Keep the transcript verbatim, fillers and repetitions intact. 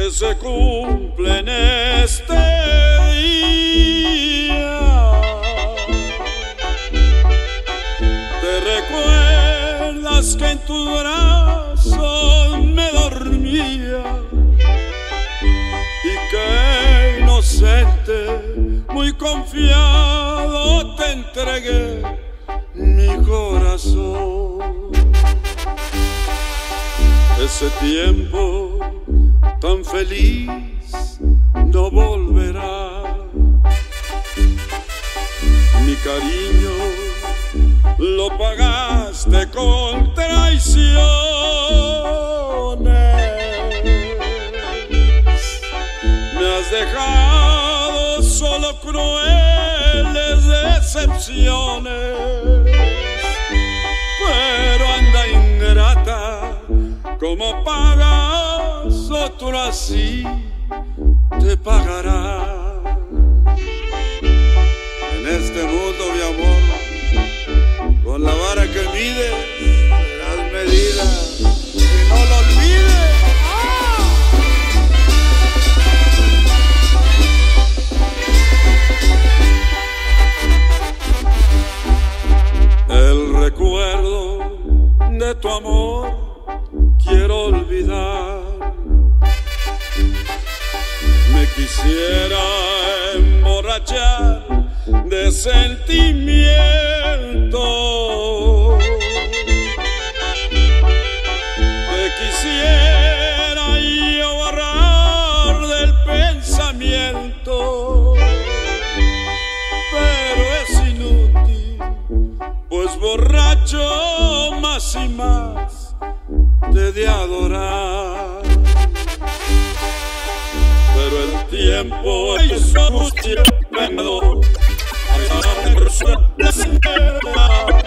que se cumple en este día. Te recuerdas que en tus brazos me dormía y que inocente, muy confiado te entregué mi corazón. Ese tiempo tan feliz no volverá. Mi cariño lo pagaste con traiciones. Me has dejado solo crueles decepciones. Pero anda ingrata, como pagas, otro así te pagará. En este mundo, mi amor, con la vara que mides, serás medida, y no lo olvides. El recuerdo de tu amor quiero olvidar. Me quisiera emborrachar de sentimiento. Te quisiera yo borrar del pensamiento, pero es inútil, pues borracho más y más te he de adorar. Pero el tiempo hizo justicia, a esa persona